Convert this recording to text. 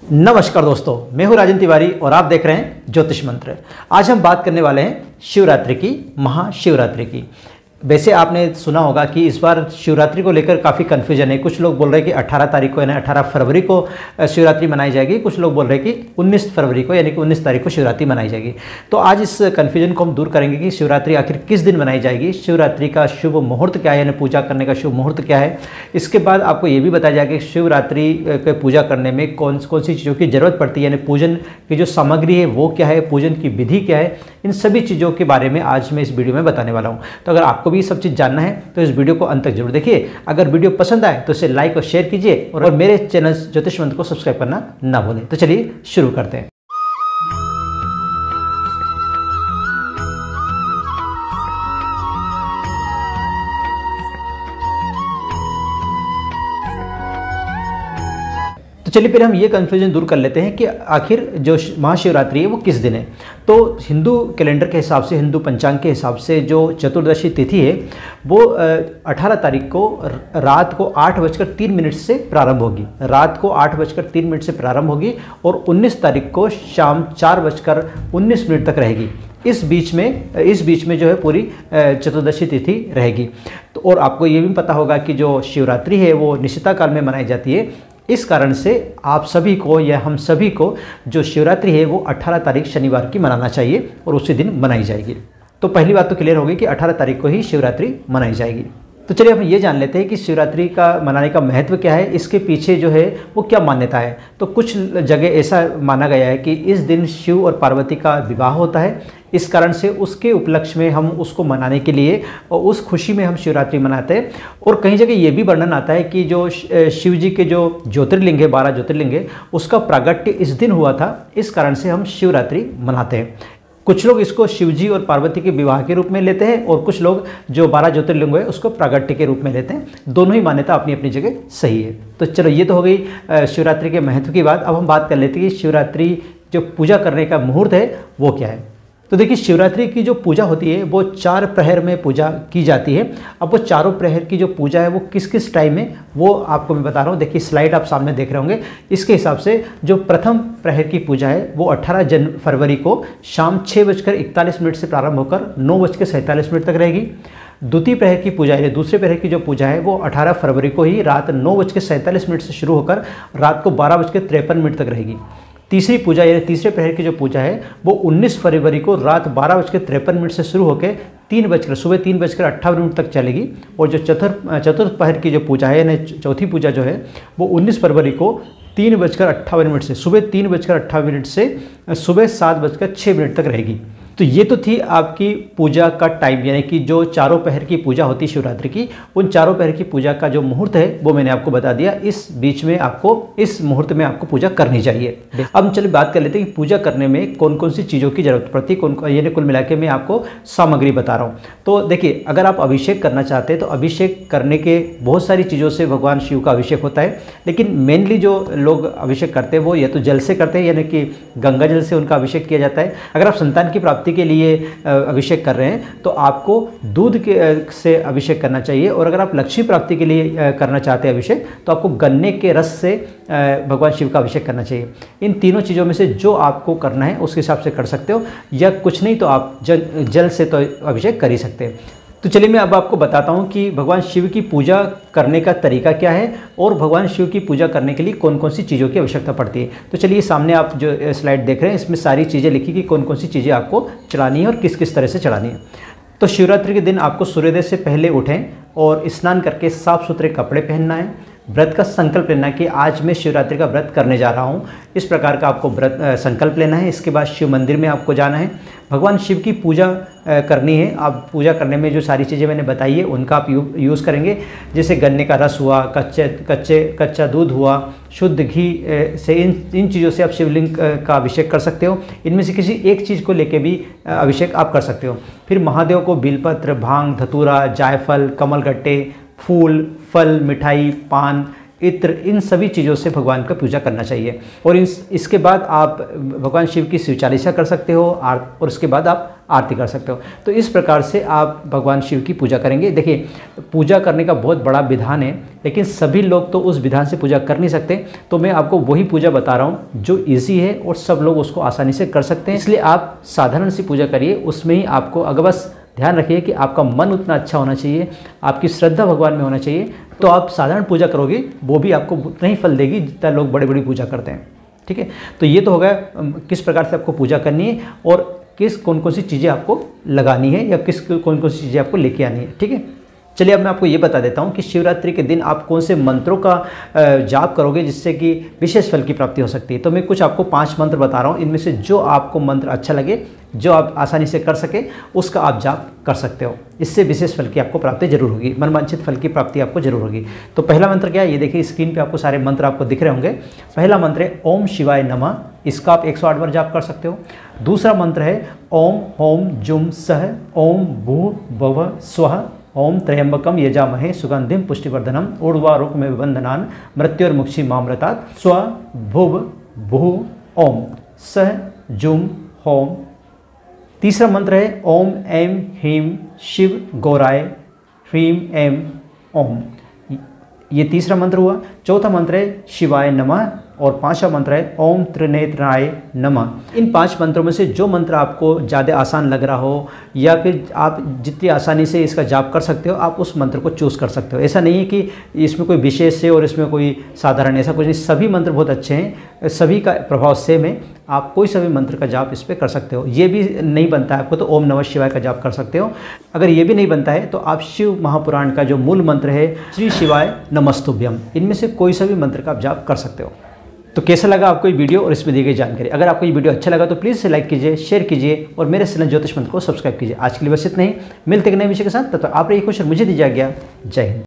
नमस्कार दोस्तों, मैं हूं राजन तिवारी और आप देख रहे हैं ज्योतिष मंत्र। आज हम बात करने वाले हैं शिवरात्रि की, महाशिवरात्रि की। वैसे आपने सुना होगा कि इस बार शिवरात्रि को लेकर काफ़ी कन्फ्यूजन है। कुछ लोग बोल रहे हैं कि 18 तारीख को यानी 18 फरवरी को शिवरात्रि मनाई जाएगी, कुछ लोग बोल रहे हैं कि 19 फरवरी को यानी कि 19 तारीख को शिवरात्रि मनाई जाएगी। तो आज इस कन्फ्यूजन को हम दूर करेंगे कि शिवरात्रि आखिर किस दिन मनाई जाएगी, शिवरात्रि का शुभ मुहूर्त क्या है यानी पूजा करने का शुभ मुहूर्त क्या है। इसके बाद आपको ये भी बताया जाएगा कि शिवरात्रि के पूजा करने में कौन सी चीज़ों की ज़रूरत पड़ती है, यानी पूजन की जो सामग्री है वो क्या है, पूजन की विधि क्या है। इन सभी चीज़ों के बारे में आज मैं इस वीडियो में बताने वाला हूँ। तो अगर आपको भी सब चीज़ जानना है तो इस वीडियो को अंत तक जरूर देखिए। अगर वीडियो पसंद आए तो इसे लाइक और शेयर कीजिए और मेरे चैनल ज्योतिष मंत्र को सब्सक्राइब करना ना भूलें। तो चलिए शुरू करते हैं। तो चलिए फिर हम ये कन्फ्यूजन दूर कर लेते हैं कि आखिर जो महाशिवरात्रि है वो किस दिन है। तो हिंदू कैलेंडर के हिसाब से, हिंदू पंचांग के हिसाब से जो चतुर्दशी तिथि है वो 18 तारीख को रात को 8:03 से प्रारंभ होगी। रात को 8:03 से प्रारंभ होगी और 19 तारीख को शाम 4:19 तक रहेगी। इस बीच में जो है पूरी चतुर्दशी तिथि रहेगी। तो और आपको ये भी पता होगा कि जो शिवरात्रि है वो निशिता काल में मनाई जाती है। इस कारण से आप सभी को या हम सभी को जो शिवरात्रि है वो 18 तारीख शनिवार की मनाना चाहिए और उसी दिन मनाई जाएगी। तो पहली बात तो क्लियर होगी कि 18 तारीख को ही शिवरात्रि मनाई जाएगी। तो चलिए हम ये जान लेते हैं कि शिवरात्रि का मनाने का महत्व क्या है, इसके पीछे जो है वो क्या मान्यता है। तो कुछ जगह ऐसा माना गया है कि इस दिन शिव और पार्वती का विवाह होता है। इस कारण से उसके उपलक्ष्य में हम उसको मनाने के लिए और उस खुशी में हम शिवरात्रि मनाते हैं। और कहीं जगह ये भी वर्णन आता है कि जो शिव जी के जो ज्योतिर्लिंग है, 12 ज्योतिर्लिंग है, उसका प्रागट्य इस दिन हुआ था। इस कारण से हम शिवरात्रि मनाते हैं। कुछ लोग इसको शिवजी और पार्वती के विवाह के रूप में लेते हैं और कुछ लोग जो 12 ज्योतिर्लिंग है उसको प्रागट्य के रूप में लेते हैं। दोनों ही मान्यता अपनी अपनी जगह सही है। तो चलो ये तो हो गई शिवरात्रि के महत्व की बात। अब हम बात कर लेते हैं कि शिवरात्रि जो पूजा करने का मुहूर्त है वो क्या है। तो देखिए, शिवरात्रि की जो पूजा होती है वो 4 प्रहर में पूजा की जाती है। अब वो चारों प्रहर की जो पूजा है वो किस किस टाइम में, वो आपको मैं बता रहा हूँ। देखिए स्लाइड आप सामने देख रहे होंगे। इसके हिसाब से जो प्रथम प्रहर की पूजा है वो 18 फरवरी को शाम 6:41 से प्रारंभ होकर 9:47 तक रहेगी। द्वितीय प्रहर की पूजा है, दूसरे प्रहर की जो पूजा है वो 18 फरवरी को ही रात 9:47 से शुरू होकर रात को 12:53 तक रहेगी। तीसरी पूजा यानी तीसरे प्रहर की जो पूजा है वो 19 फरवरी को रात 12:53 से शुरू होकर सुबह 3:58 तक चलेगी। और जो चतुर्थ प्रहर की जो पूजा है यानी चौथी पूजा जो है वो 19 फरवरी को 3:58 से सुबह 3:58 से सुबह 7:06 तक रहेगी। तो ये तो थी आपकी पूजा का टाइम, यानी कि जो चारों प्रहर की पूजा होती है शिवरात्रि की, उन चारों प्रहर की पूजा का जो मुहूर्त है वो मैंने आपको बता दिया। इस बीच में आपको, इस मुहूर्त में आपको पूजा करनी चाहिए। अब हम चलिए बात कर लेते हैं कि पूजा करने में कौन कौन सी चीज़ों की जरूरत पड़ती है। यानी कुल मिला के मैं आपको सामग्री बता रहा हूँ। तो देखिए, अगर आप अभिषेक करना चाहते हैं तो अभिषेक करने के बहुत सारी चीज़ों से भगवान शिव का अभिषेक होता है। लेकिन मेनली जो लोग अभिषेक करते हैं वो या तो जल से करते हैं, यानी कि गंगा जल से उनका अभिषेक किया जाता है। अगर आप संतान की प्राप्ति के लिए अभिषेक कर रहे हैं तो आपको दूध के से अभिषेक करना चाहिए। और अगर आप लक्ष्मी प्राप्ति के लिए करना चाहते हैं अभिषेक तो आपको गन्ने के रस से भगवान शिव का अभिषेक करना चाहिए। इन तीनों चीज़ों में से जो आपको करना है उसके हिसाब से कर सकते हो, या कुछ नहीं तो आप जल से तो अभिषेक कर ही सकते हैं। तो चलिए मैं अब आपको बताता हूँ कि भगवान शिव की पूजा करने का तरीका क्या है और भगवान शिव की पूजा करने के लिए कौन कौन सी चीज़ों की आवश्यकता पड़ती है। तो चलिए सामने आप जो स्लाइड देख रहे हैं इसमें सारी चीज़ें लिखी कि कौन कौन सी चीज़ें आपको चढ़ानी है और किस किस तरह से चढ़ानी है। तो शिवरात्रि के दिन आपको सूर्योदय से पहले उठें और स्नान करके साफ सुथरे कपड़े पहनना है। व्रत का संकल्प लेना है कि आज मैं शिवरात्रि का व्रत करने जा रहा हूँ। इस प्रकार का आपको व्रत संकल्प लेना है। इसके बाद शिव मंदिर में आपको जाना है, भगवान शिव की पूजा करनी है। आप पूजा करने में जो सारी चीज़ें मैंने बताई है उनका आप यूज़ करेंगे, जैसे गन्ने का रस हुआ, कच्चा दूध हुआ, शुद्ध घी से इन चीज़ों से आप शिवलिंग का अभिषेक कर सकते हो। इनमें से किसी एक चीज़ को लेके भी अभिषेक आप कर सकते हो। फिर महादेव को बिलपत्र, भांग, धतूरा, जायफल, कमलगट्टे, फूल, फल, मिठाई, पान इत्र, इन सभी चीज़ों से भगवान का पूजा करना चाहिए। और इसके बाद आप भगवान शिव की शिव चालीसा कर सकते हो और उसके बाद आप आरती कर सकते हो। तो इस प्रकार से आप भगवान शिव की पूजा करेंगे। देखिए, पूजा करने का बहुत बड़ा विधान है, लेकिन सभी लोग तो उस विधान से पूजा कर नहीं सकते। तो मैं आपको वही पूजा बता रहा हूँ जो ईजी है और सब लोग उसको आसानी से कर सकते हैं। इसलिए आप साधारण सी पूजा करिए, उसमें ही आपको अगर बस ध्यान रखिए कि आपका मन उतना अच्छा होना चाहिए, आपकी श्रद्धा भगवान में होना चाहिए, तो आप साधारण पूजा करोगे वो भी आपको उतना ही फल देगी जितना लोग बड़ी बड़ी पूजा करते हैं। ठीक है, तो ये तो होगा किस प्रकार से आपको पूजा करनी है और कौन कौन सी चीज़ें आपको लगानी है या कौन कौन सी चीज़ें आपको लेके आनी है। ठीक है, चलिए अब मैं आपको ये बता देता हूँ कि शिवरात्रि के दिन आप कौन से मंत्रों का जाप करोगे जिससे कि विशेष फल की प्राप्ति हो सकती है। तो मैं कुछ आपको 5 मंत्र बता रहा हूँ, इनमें से जो आपको मंत्र अच्छा लगे, जो आप आसानी से कर सके, उसका आप जाप कर सकते हो। इससे विशेष फल की आपको प्राप्ति जरूर होगी, मनवांछित फल की प्राप्ति आपको जरूर होगी। तो पहला मंत्र क्या है, ये देखिए स्क्रीन पे आपको सारे मंत्र आपको दिख रहे होंगे। पहला मंत्र है ओम शिवाय नमः, इसका आप 108 बार जाप कर सकते हो। दूसरा मंत्र है ओम होम जुम सह ओम भू भव स्वः ओम त्र्यंबकम यजामहे सुगंधिम पुष्टिवर्धनम ऊर्ध्वारुकमेव बंधनान् मृत्युर्मुक्षी मामृतात् स्व भुव भू ओम सह जुम होम। तीसरा मंत्र है ओम ऐं ह्रीं शिव गौराय ह्रीं ऐं ओम, ये तीसरा मंत्र हुआ। चौथा मंत्र है शिवाय नमः और पांचवा मंत्र है ओम त्रिनेत्राय नमः। इन 5 मंत्रों में से जो मंत्र आपको ज़्यादा आसान लग रहा हो या फिर आप जितनी आसानी से इसका जाप कर सकते हो, आप उस मंत्र को चूज़ कर सकते हो। ऐसा नहीं है कि इसमें कोई विशेष है और इसमें कोई साधारण, ऐसा कुछ नहीं। सभी मंत्र बहुत अच्छे हैं, सभी का प्रभाव सेम है, आप कोई सा भी मंत्र का जाप इस पर कर सकते हो। ये भी नहीं बनता है आपको तो ओम नमः शिवाय का जाप कर सकते हो। अगर ये भी नहीं बनता है तो आप शिव महापुराण का जो मूल मंत्र है श्री शिवाय नमस्तुभ्यम, इनमें से कोई सा भी मंत्र का आप जाप कर सकते हो। तो कैसा लगा आपको ये वीडियो और इसमें दी गई जानकारी? अगर आपको ये वीडियो अच्छा लगा तो प्लीज़ इसे लाइक कीजिए, शेयर कीजिए और मेरे चैनल ज्योतिष मंत्र को सब्सक्राइब कीजिए। आज के लिए बस इतना ही, मिलते हैं नए विषय के साथ। तब तक आप रहिए खुश और मुझे दीजिए आज्ञा। जय हिंद।